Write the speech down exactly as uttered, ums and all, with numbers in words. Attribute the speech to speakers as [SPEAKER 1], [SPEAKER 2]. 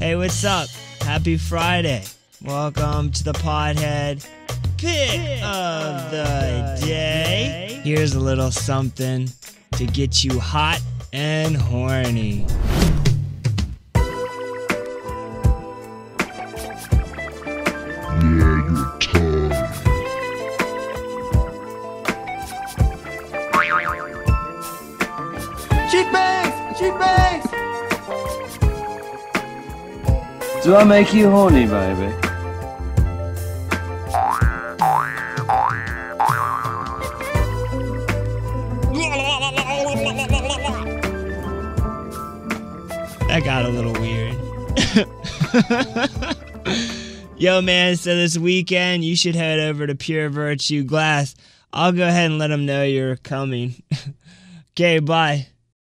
[SPEAKER 1] Hey, what's up? Happy Friday. Welcome to the Pothead Pick of the Day. Here's a little something to get you hot and horny.
[SPEAKER 2] Yeah, your tongue.
[SPEAKER 3] Cheap bags! Cheap bags!
[SPEAKER 4] Do I make you horny, baby?
[SPEAKER 1] That got a little weird. Yo, man, so this weekend you should head over to Pure Virtue Glass. I'll go ahead and let them know you're coming. Okay, bye.